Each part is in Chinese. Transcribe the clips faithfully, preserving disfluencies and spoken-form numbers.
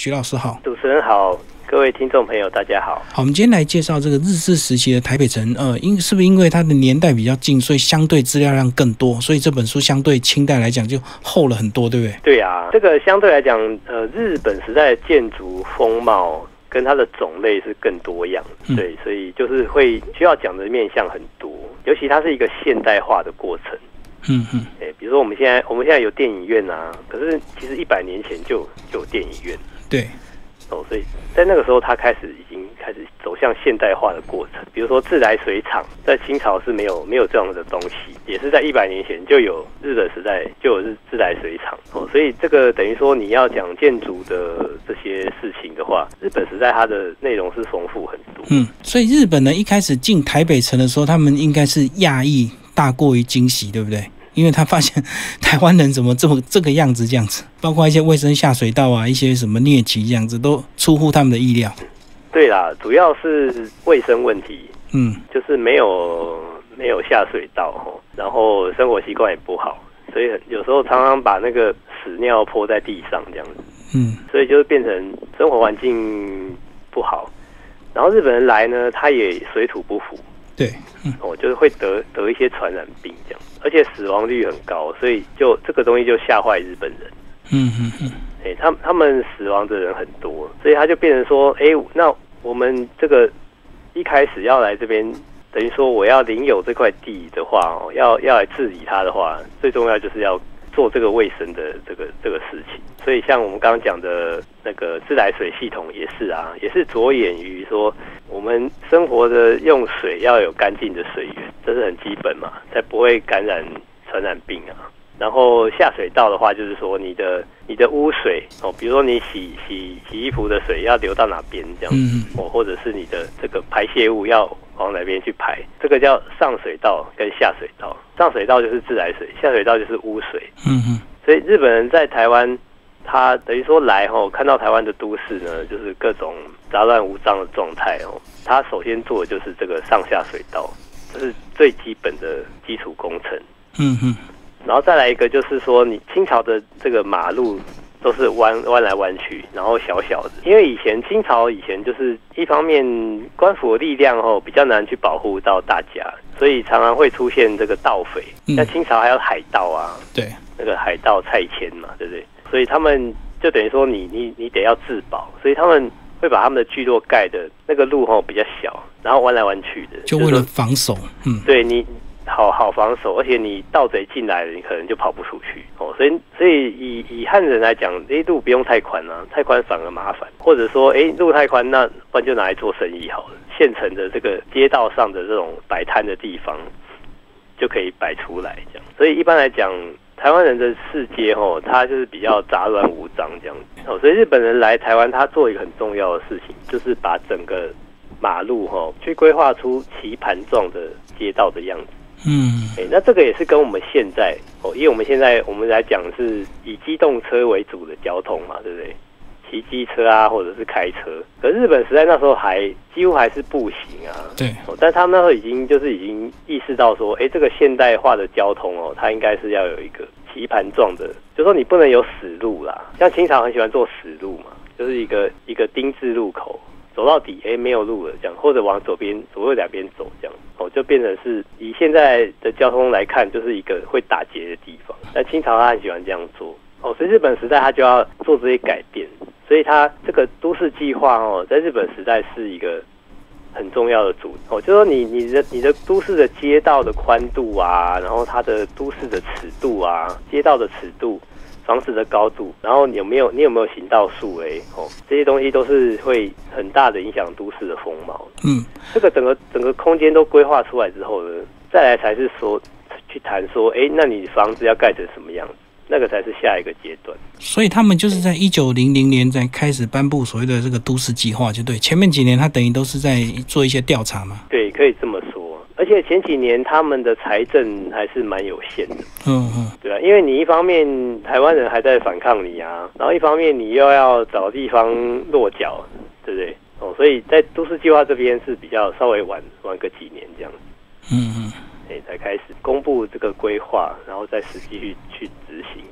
徐老师好。 主持人好，各位听众朋友大家好。 好，我们今天来介绍这个日治时期的台北城，呃，因是不是因为它的年代比较近，所以相对资料量更多，所以这本书相对清代来讲就厚了很多，对不对？ 对啊，这个相对来讲，呃，日本时代的建筑风貌跟它的种类是更多样，嗯、对，所以就是会需要讲的面向很多，尤其它是一个现代化的过程。 嗯嗯， 哎，比如说我们现在我们现在有电影院啊，可是其实一百年前就就有电影院。 对。 哦，所以在那个时候，它开始已经开始走向现代化的过程。比如说自来水厂，在清朝是没有没有这样的东西，也是在一百年前就有日本时代就有日自来水厂。哦，所以这个等于说你要讲建筑的这些事情的话，日本时代它的内容是丰富很多。 嗯，所以日本人一开始进台北城的时候，他们应该是讶异大过于惊喜，对不对？因为他发现台湾人怎么这么这个样子这样子，包括一些卫生下水道啊，一些什么疟疾这样子，都出乎他们的意料。 对啦，主要是卫生问题， 嗯， 就是没有没有下水道，然后生活习惯也不好，所以有时候常常把那个屎尿泼在地上这样子， 嗯， 所以就变成生活环境不好。然后日本人来呢，他也水土不服。 对，嗯， 哦，就是会得得一些传染病这样，而且死亡率很高，所以就这个东西就吓坏日本人。 嗯嗯嗯， 哎、欸，他他们死亡的人很多，所以他就变成说，哎、欸，那我们这个一开始要来这边，等于说我要领有这块地的话，哦，要要来治理它的话，最重要就是要做这个卫生的这个这个事情。所以像我们刚刚讲的那个自来水系统也是啊，也是着眼于说我们生活的用水要有干净的水源，这是很基本嘛，才不会感染传染病啊。然后下水道的话，就是说你的你的污水哦，比如说你洗洗洗衣服的水要流到哪边这样子，嗯、哦，或者是你的这个排泄物要往哪边去排，这个叫上水道跟下水道。上水道就是自来水，下水道就是污水。 嗯哼， 所以日本人在台湾，他等于说来吼，看到台湾的都市呢，就是各种杂乱无章的状态哦。他首先做的就是这个上下水道，这是最基本的基础工程。 嗯哼。 然后再来一个就是说，你清朝的这个马路都是弯弯来弯去，然后小小的。因为以前清朝以前就是一方面官府的力量哦比较难去保护到大家，所以常常会出现这个盗匪。那、嗯、清朝还有海盗啊， 对， 那个海盗蔡牵嘛，对不对？所以他们就等于说你你你得要自保，所以他们会把他们的聚落盖的那个路吼比较小，然后弯来弯去的， 就为了防守。嗯， 对你。好好防守，而且你盗贼进来了，你可能就跑不出去哦。所以，所以以以汉人来讲，哎，路不用太宽啊，太宽反而麻烦。或者说，哎，路太宽，那不然就拿来做生意好了。现成的这个街道上的这种摆摊的地方，就可以摆出来这样。所以一般来讲，台湾人的市街哦，它就是比较杂乱无章这样子哦。所以日本人来台湾，他做一个很重要的事情，就是把整个马路哈、哦、去规划出棋盘状的街道的样子。 嗯， 欸，那这个也是跟我们现在哦，因为我们现在我们来讲是以机动车为主的交通嘛，对不对？骑机车啊，或者是开车。可日本时代那时候还几乎还是步行啊， 对。 哦，但他们那时候已经就是已经意识到说，哎，这个现代化的交通哦，它应该是要有一个棋盘状的，就说你不能有死路啦。像清朝很喜欢做死路嘛，就是一个一个丁字路口。走到底，哎，没有路了，这样，或者往左边、左右两边走，这样，哦，就变成是以现在的交通来看，就是一个会打结的地方。但清朝他很喜欢这样做，哦，所以日本时代他就要做这些改变，所以他这个都市计划哦，在日本时代是一个很重要的主哦，就是说你你的你的都市的街道的宽度啊，然后它的都市的尺度啊，街道的尺度。房子的高度，然后你有没有你有没有行道树哎哦，这些东西都是会很大的影响都市的风貌。 嗯， 这个整个整个空间都规划出来之后呢，再来才是说去谈说，哎，那你房子要盖成什么样子，那个才是下一个阶段。 所以他们就是在一九零零年才开始颁布所谓的这个都市计划，就对。前面几年他等于都是在做一些调查嘛。 对，可以这么说。而且前几年他们的财政还是蛮有限的， 嗯嗯， 对啊，因为你一方面台湾人还在反抗你啊，然后一方面你又要找地方落脚，对不对？哦，所以在都市计划这边是比较稍微晚晚个几年这样子， 嗯嗯， 哎，才开始公布这个规划，然后再实际去去执行这样。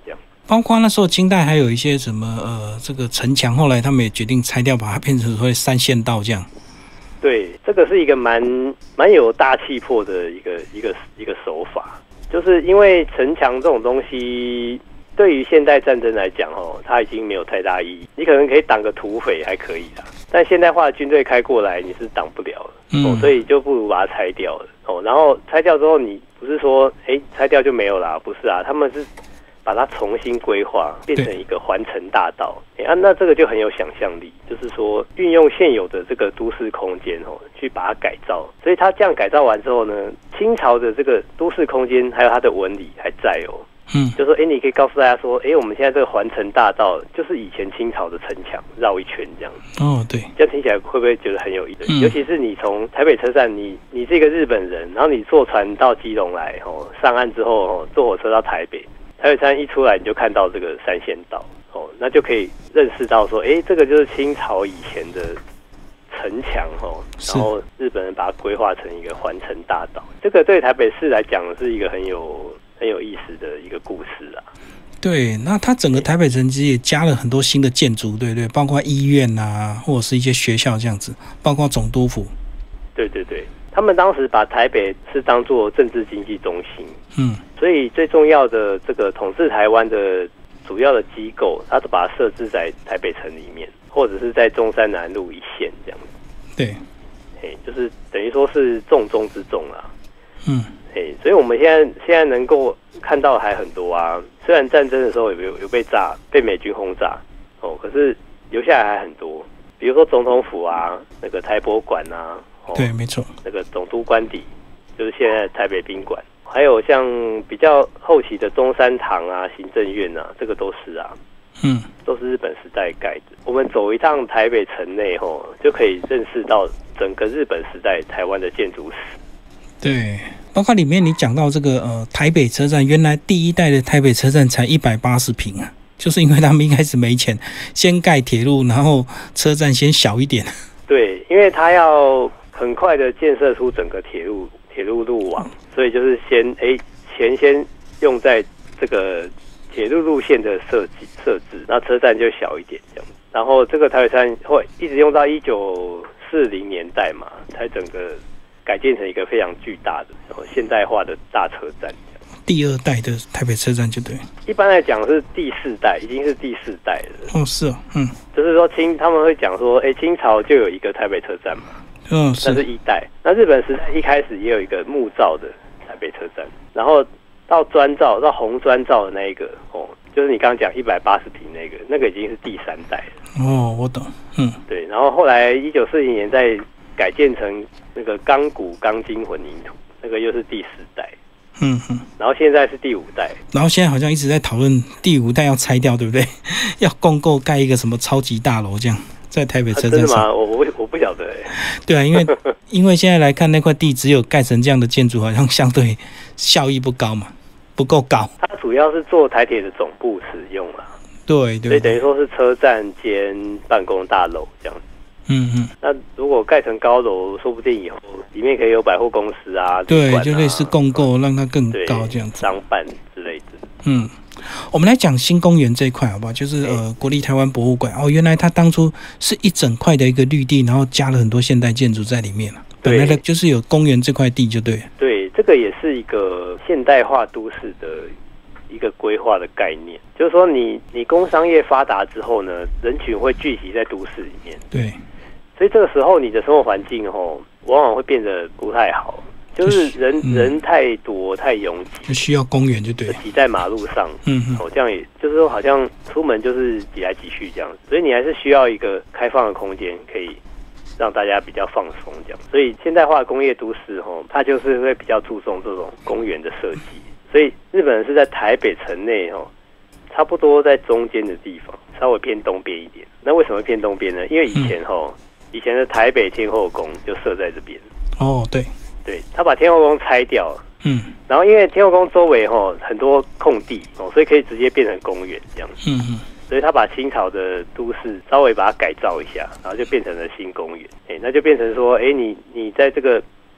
包括那时候清代还有一些什么呃这个城墙，后来他们也决定拆掉，把它变成所谓三线道这样。 对，这个是一个蛮蛮有大气魄的一个一个一个手法，就是因为城墙这种东西，对于现代战争来讲哦，它已经没有太大意义。你可能可以挡个土匪还可以啦，但现代化的军队开过来，你是挡不了的、嗯哦、所以就不如把它拆掉了哦。然后拆掉之后，你不是说哎拆掉就没有啦，不是啊，他们是把它重新规划，变成一个环城大道。啊，那这个就很有想象力，就是说运用现有的这个都市空间哦，去把它改造。所以它这样改造完之后呢，清朝的这个都市空间还有它的纹理还在哦。嗯，就说哎，你可以告诉大家说，哎，我们现在这个环城大道就是以前清朝的城墙绕一圈这样子。 哦，对， 这样听起来会不会觉得很有意思？嗯、尤其是你从台北车站，你你是一个日本人，然后你坐船到基隆来哦，上岸之后哦，坐火车到台北。台北站一出来，你就看到这个三线道哦，那就可以认识到说，哎，这个就是清朝以前的城墙哦，然后日本人把它规划成一个环城大道。这个对台北市来讲是一个很有很有意思的一个故事啊。 对，那它整个台北城其实也加了很多新的建筑，对对，包括医院啊，或者是一些学校这样子，包括总督府。 对对对。他们当时把台北是当作政治经济中心，嗯，所以最重要的这个统治台湾的主要的机构，他都把它设置在台北城里面，或者是在中山南路一线这样子。 对， 嘿，就是等于说是重中之重啦。 嗯， 嘿，所以我们现在现在能够看到还很多啊。虽然战争的时候有有有被炸，被美军轰炸，哦，可是留下来还很多，比如说总统府啊，那个台博馆啊。 哦、对，没错， 那个总督官邸就是现在台北宾馆，还有像比较后期的中山堂啊、行政院啊，这个都是啊，嗯，都是日本时代盖的。我们走一趟台北城内吼，就可以认识到整个日本时代台湾的建筑史。 对，包括里面你讲到这个呃台北车站，原来第一代的台北车站才一百八十坪啊，就是因为他们一开始没钱，先盖铁路，然后车站先小一点。 对，因为他要很快的建设出整个铁路铁路路网，所以就是先哎钱先用在这个铁路路线的设计设置，那车站就小一点这样。然后这个台北站会一直用到一九四零年代嘛，才整个改建成一个非常巨大的然后现代化的大车站。 第二代的台北车站就对， 一般来讲是第四代，已经是第四代了。 哦，是哦，嗯， 就是说清他们会讲说，哎，清朝就有一个台北车站嘛。 嗯， 那是一代。那日本时代一开始也有一个木造的台北车站，然后到砖造、到红砖造的那一个哦，就是你刚刚讲一百八十坪那个，那个已经是第三代了。 哦，我懂。嗯， 对。然后后来一九四零年再改建成那个钢骨钢筋混凝土，那个又是第四代。 嗯哼。 然后现在是第五代。 然后现在好像一直在讨论第五代要拆掉，对不对？要共构盖一个什么超级大楼这样。在台北车站上、啊、真的吗？我我我不晓得哎。 对啊，因为因为现在来看那块地只有盖成这样的建筑，好像相对效益不高嘛，不够高。 它主要是做台铁的总部使用啦。 对 对, 对。 所以等于说是车站兼办公大楼这样子。 嗯嗯。 那如果盖成高楼，说不定以后里面可以有百货公司啊， 对， 啊就类似共构，让它更高这样子。 商办之类的。 嗯。我们来讲新公园这一块好不好？就是呃，国立台湾博物馆哦，原来它当初是一整块的一个绿地，然后加了很多现代建筑在里面了。本来的就是有公园这块地就对了。 对，这个也是一个现代化都市的一个规划的概念，就是说你你工商业发达之后呢，人群会聚集在都市里面。 对， 所以这个时候你的生活环境哦，往往会变得不太好。就是人、嗯、人太多太拥挤， 就需要公园就对了， 挤在马路上， 嗯哦，这样也就是说好像出门就是挤来挤去这样，所以你还是需要一个开放的空间，可以让大家比较放松这样。所以现代化的工业都市哦，它就是会比较注重这种公园的设计。所以日本人是在台北城内哦，差不多在中间的地方，稍微偏东边一点。那为什么会偏东边呢？因为以前哦，嗯、以前的台北天后宫就设在这边。 哦，对。 对，他把天后宫拆掉了， 嗯， 然后因为天后宫周围吼很多空地哦，所以可以直接变成公园这样子， 嗯嗯， 所以他把清朝的都市稍微把它改造一下，然后就变成了新公园，哎，那就变成说，哎，你你在这个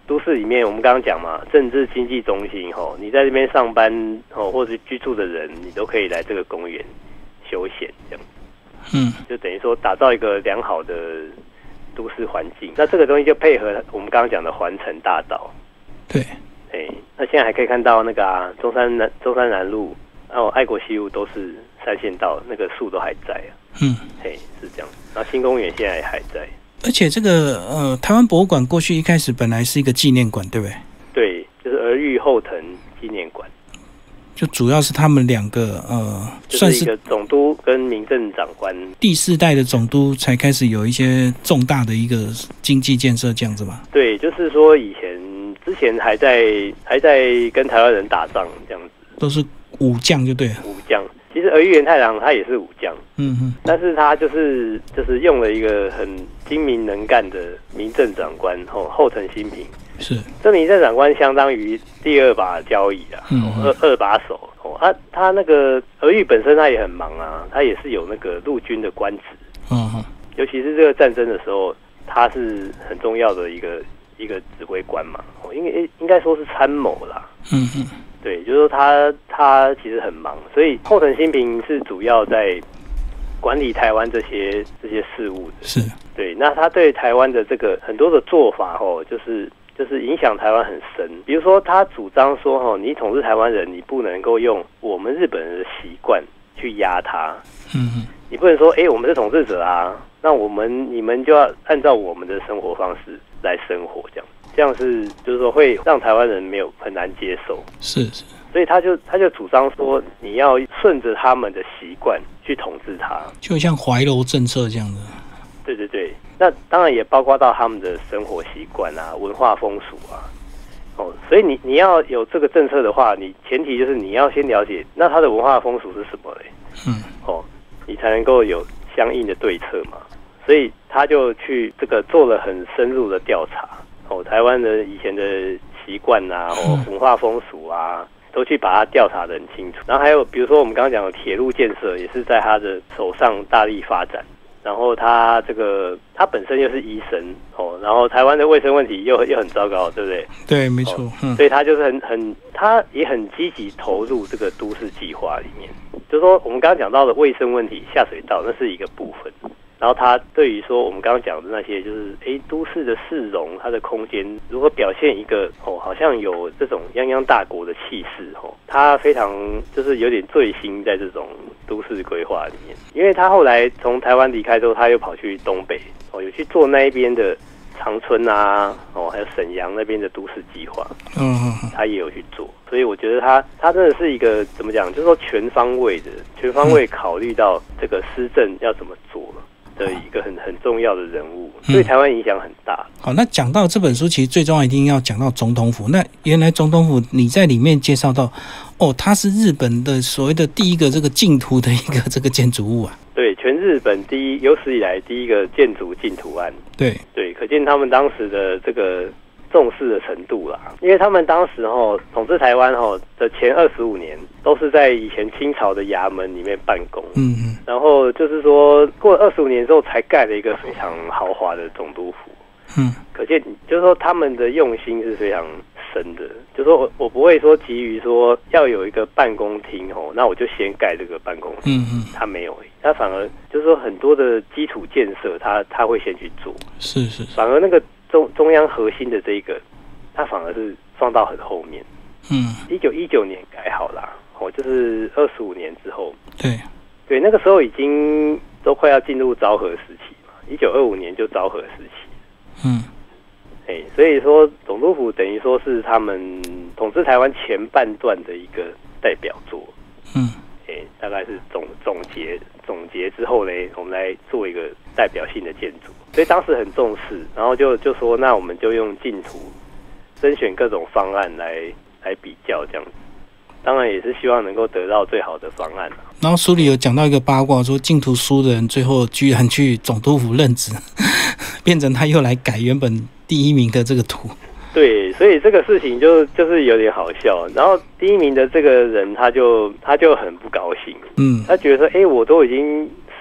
都市里面，我们刚刚讲嘛，政治经济中心吼，你在这边上班吼或者居住的人，你都可以来这个公园休闲这样。 嗯， 就等于说打造一个良好的都市环境。那这个东西就配合我们刚刚讲的环城大道。 对， 哎，那现在还可以看到那个啊，中山南中山南路，然后爱国西路都是三线道，那个树都还在啊。 嗯， 嘿，是这样。然后新公园现在也还在。 而且这个呃，台湾博物馆过去一开始本来是一个纪念馆，对不对？ 对，就是儿育后藤纪念馆。 就主要是他们两个呃， 算是一个总督跟民政长官， 第四代的总督才开始有一些重大的一个经济建设这样子嘛。 对，就是说以前之前还在还在跟台湾人打仗这样子， 都是武将就对了。 武将，其实儿育源太郎他也是武将， 嗯哼， 但是他就是就是用了一个很精明能干的民政长官后后藤新平。 是， 这民政长官相当于第二把交椅啊，嗯嗯二二把手哦。他他那个儿育本身他也很忙啊，他也是有那个陆军的官职， 嗯哼， 尤其是这个战争的时候，他是很重要的一个一个指挥官嘛，哦，应该应该说是参谋啦， 嗯哼， 对，就是说他他其实很忙，所以后藤新平是主要在管理台湾这些这些事务的， 是， 对，那他对台湾的这个很多的做法哦，就是。就是影响台湾很深，比如说他主张说，哈，你统治台湾人，你不能够用我们日本人的习惯去压他， 嗯， 你不能说，哎、欸，我们是统治者啊，那我们你们就要按照我们的生活方式来生活，这样，这样是就是说会让台湾人没有很难接受， 是是， 所以他就他就主张说，你要顺着他们的习惯去统治他， 就像怀柔政策这样的。 对对对，那当然也包括到他们的生活习惯啊、文化风俗啊，哦，所以你你要有这个政策的话，你前提就是你要先了解，那他的文化风俗是什么嘞？ 嗯， 哦，你才能够有相应的对策嘛。所以他就去这个做了很深入的调查，哦，台湾的以前的习惯啊、哦文化风俗啊，都去把它调查得很清楚。然后还有比如说我们刚刚讲的铁路建设，也是在他的手上大力发展。然后他这个他本身又是医生哦，然后台湾的卫生问题又又很糟糕，对不对？ 对，没错。 哦、 嗯， 所以他就是很很，他也很积极投入这个都市计划里面。就是说我们刚刚讲到的卫生问题，下水道那是一个部分。然后他对于说我们刚刚讲的那些，就是诶都市的市容，它的空间如何表现一个哦，好像有这种泱泱大国的气势哦，他非常就是有点醉心在这种都市规划里面。因为他后来从台湾离开之后，他又跑去东北哦，有去做那一边的长春啊，哦，还有沈阳那边的都市计划， 嗯嗯， 他也有去做。所以我觉得他他真的是一个怎么讲，就是说全方位的，全方位考虑到这个施政要怎么做的一个很很重要的人物，对台湾影响很大。 好，那讲到这本书，其实最重要一定要讲到总统府。那原来总统府你在里面介绍到，哦，它是日本的所谓的第一个这个净土的一个这个建筑物啊。 对，全日本第一有史以来第一个建筑净土案。 对对，可见他们当时的这个重视的程度啦，因为他们当时吼统治台湾吼的前二十五年，都是在以前清朝的衙门里面办公， 嗯嗯， 然后就是说过了二十五年之后，才盖了一个非常豪华的总督府， 嗯， 可见就是说他们的用心是非常深的，就是说我我不会说急于说要有一个办公厅吼，那我就先盖这个办公厅， 嗯嗯， 他没有，他反而就是说很多的基础建设，他他会先去做， 是是， 反而那个。中中央核心的这一个，它反而是放到很后面。 嗯， 一九一九年改好啦，哦，就是二十五年之后。 对对，那个时候已经都快要进入昭和时期嘛，一九二五年就昭和时期。 嗯， 哎，所以说总督府等于说是他们统治台湾前半段的一个代表作。 嗯， 哎，大概是总总结总结之后呢，我们来做一个代表性的建筑。所以当时很重视，然后就就说，那我们就用净土甄选各种方案来来比较这样子。当然也是希望能够得到最好的方案、啊、 然后书里有讲到一个八卦，说净土输的人最后居然去总督府任职，变成他又来改原本第一名的这个图。 对，所以这个事情就就是有点好笑。然后第一名的这个人，他就他就很不高兴， 嗯， 他觉得说，哎，我都已经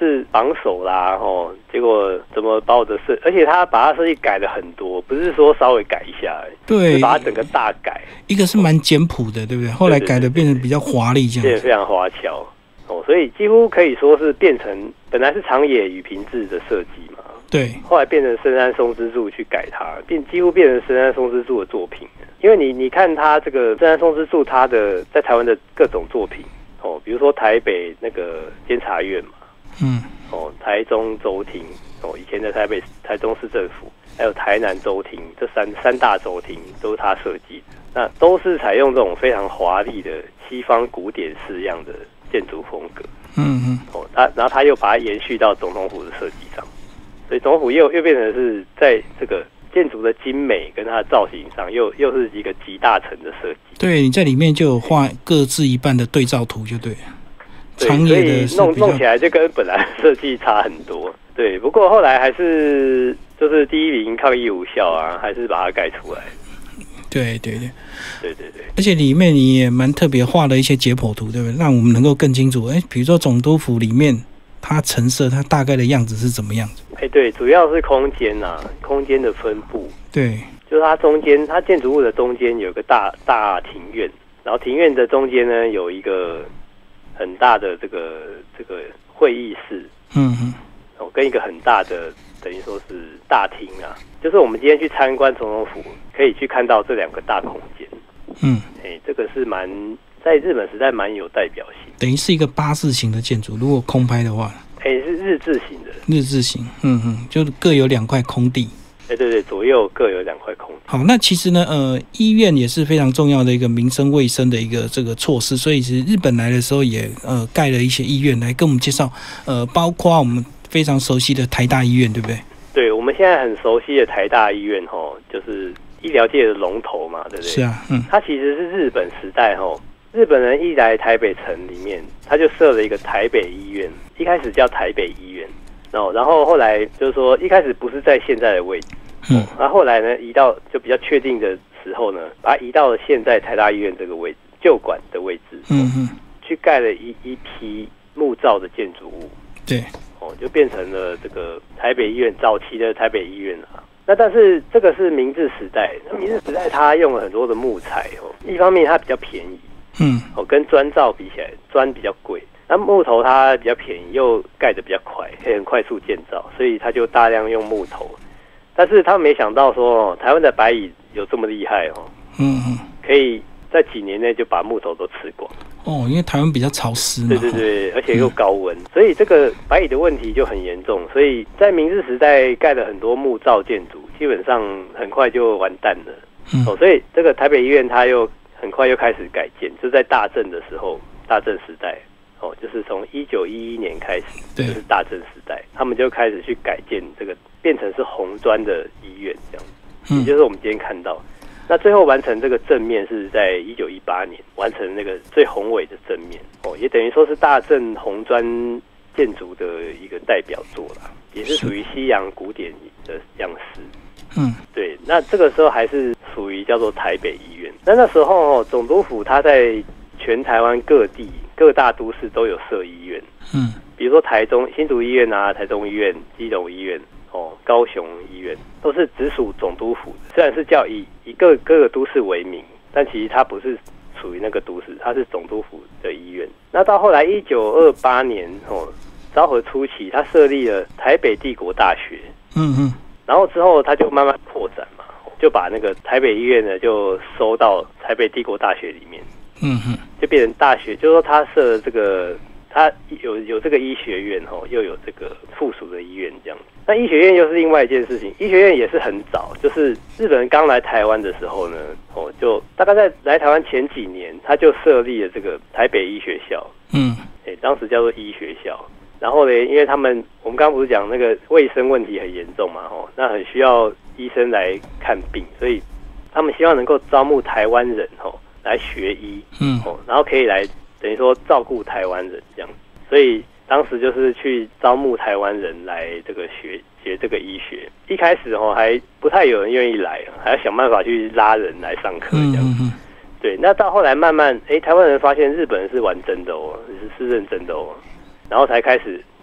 是榜首啦，哦，结果怎么把我的设，而且他把他设计改了很多，不是说稍微改一下， 对， 是把它整个大改。一个是蛮简朴的，对不对？后来改的变成比较华丽，这样变得非常花俏哦，所以几乎可以说是变成本来是长野与平治的设计嘛， 对， 后来变成深山松之助去改它，变几乎变成深山松之助的作品。因为你你看他这个深山松之助，他的在台湾的各种作品哦，比如说台北那个监察院嘛。 嗯， 哦，台中州厅，哦，以前的台北、台中市政府，还有台南州厅，这三三大州厅都是他设计的。那都是采用这种非常华丽的西方古典式样的建筑风格。 嗯嗯。 哦，他然后他又把它延续到总统府的设计上，所以总统府又又变成是在这个建筑的精美跟它的造型上，又又是一个集大成的设计。 对，你在里面就有画各自一半的对照图，就对了。 对，所以弄弄起来就跟本来设计差很多。对，不过后来还是就是第一名抗议无效啊，还是把它盖出来。 对对对， 对对对。 而且里面你也蛮特别画了一些解剖图，对不对？让我们能够更清楚。哎，比如说总督府里面它陈设它大概的样子是怎么样子？ 哎，对，主要是空间啊，空间的分布。 对， 就是它中间，它建筑物的中间有个大大庭院，然后庭院的中间呢有一个很大的这个这个会议室， 嗯嗯， 哦，跟一个很大的等于说是大厅啊，就是我们今天去参观总统府，可以去看到这两个大空间。 嗯， 哎，这个是蛮在日本时代蛮有代表性， 等于是一个八字形的建筑，如果空拍的话， 哎，是日字形的， 日字形，嗯嗯，就各有两块空地。 哎，对对，左右各有两块空地。 好，那其实呢，呃，医院也是非常重要的一个民生卫生的一个这个措施，所以其实日本来的时候也呃盖了一些医院来跟我们介绍，呃，包括我们非常熟悉的台大医院，对不对？ 对，我们现在很熟悉的台大医院吼，就是医疗界的龙头嘛，对不对？ 是啊，嗯， 它其实是日本时代吼，日本人一来台北城里面，他就设了一个台北医院，一开始叫台北医院。哦，然后后来就是说，一开始不是在现在的位置， 嗯， 然后后来呢，移到就比较确定的时候呢，把它移到了现在台大医院这个位置，旧馆的位置， 嗯嗯， 去盖了一一批木造的建筑物， 对， 哦，就变成了这个台北医院早期的台北医院啊。那但是这个是明治时代，那明治时代它用了很多的木材哦，一方面它比较便宜， 嗯， 哦，跟砖造比起来，砖比较贵。那木头它比较便宜，又盖得比较快，可以很快速建造，所以它就大量用木头。但是他们没想到说，台湾的白蚁有这么厉害哦， 嗯嗯， 可以在几年内就把木头都吃光。 哦，因为台湾比较潮湿嘛， 对对对，而且又高温，嗯、所以这个白蚁的问题就很严重。所以在明治时代盖了很多木造建筑，基本上很快就完蛋了。 嗯、 哦，所以这个台北医院它又很快又开始改建，就在大正的时候，大正时代。哦，就是从一九一一年开始，就是大正时代，他们就开始去改建这个，变成是红砖的医院这样， 嗯， 也就是我们今天看到。那最后完成这个正面是在一九一八年完成那个最宏伟的正面，哦，也等于说是大正红砖建筑的一个代表作啦，也是属于西洋古典的样式。 嗯， 对，那这个时候还是属于叫做台北医院。那那时候哦，总督府它在全台湾各地。各大都市都有设医院， 嗯， 比如说台中新竹医院啊、台中医院、基隆医院、哦、高雄医院，都是直属总督府的。虽然是叫以以各各个都市为名，但其实它不是属于那个都市，它是总督府的医院。那到后来一九二八年哦，昭和初期，他设立了台北帝国大学， 嗯嗯， 然后之后他就慢慢扩展嘛，就把那个台北医院呢就收到台北帝国大学里面。 嗯哼， 就变成大学，就是说他设这个，他有有这个医学院哦，又有这个附属的医院这样。那医学院又是另外一件事情，医学院也是很早，就是日本人刚来台湾的时候呢，哦，就大概在来台湾前几年，他就设立了这个台北医学校， 嗯， 哎，当时叫做医学校。然后呢，因为他们我们刚刚不是讲那个卫生问题很严重嘛，哦，那很需要医生来看病，所以他们希望能够招募台湾人哦。来学医， 嗯， 哦，然后可以来等于说照顾台湾人这样，所以当时就是去招募台湾人来这个学学这个医学。一开始哦还不太有人愿意来，还要想办法去拉人来上课这样。 嗯嗯、 对，那到后来慢慢，哎，台湾人发现日本人是玩真的哦，是是认真的哦，然后才开始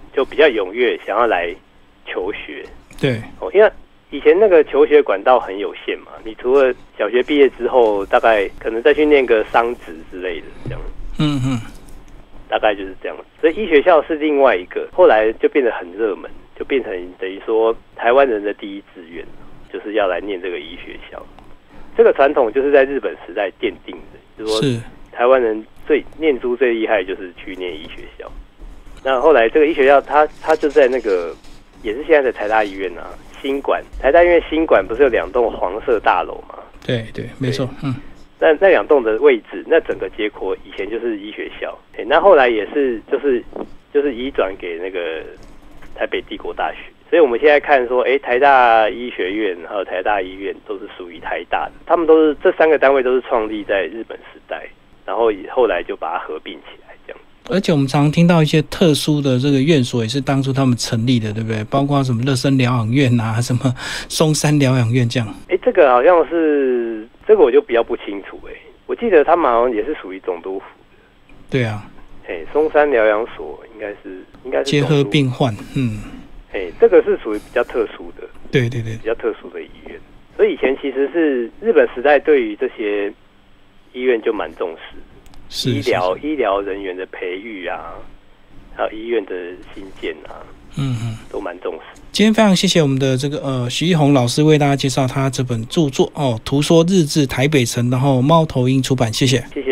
就比较踊跃，想要来求学。 对， 哦，因为以前那个求学管道很有限嘛，你除了小学毕业之后，大概可能再去念个商职之类的这样。 嗯嗯， 大概就是这样。所以医学校是另外一个，后来就变得很热门，就变成等于说台湾人的第一志愿，就是要来念这个医学校。这个传统就是在日本时代奠定的，就是说台湾人最念书最厉害就是去念医学校。那后来这个医学校它，它它就在那个也是现在的台大医院啊，新馆台大医院新馆不是有两栋黄色大楼吗？ 对对，没错，嗯。 那那两栋的位置，那整个街廓以前就是医学校，欸、那后来也是就是就是移转给那个台北帝国大学，所以我们现在看说，哎、欸，台大医学院还有台大医院都是属于台大的，他们都是这三个单位都是创立在日本时代，然后后来就把它合并起来这样。 而且我们常常听到一些特殊的这个院所，也是当初他们成立的，对不对？包括什么乐生疗养院啊，什么松山疗养院这样。 哎、欸，这个好像是这个我就比较不清楚哎、欸，我记得他们好像也是属于总督府的。 对啊。 哎、欸，松山疗养所应该是应该是结合病患，嗯。 哎、欸，这个是属于比较特殊的。 对对对。 比较特殊的医院，所以以前其实是日本时代对于这些医院就蛮重视。 是医疗医疗人员的培育啊，还有医院的新建啊， 嗯嗯， 都蛮重视。 今天非常谢谢我们的这个呃徐一宏老师为大家介绍他这本著作哦，《图说日治台北城》，然后猫头鹰出版，谢谢， 谢谢。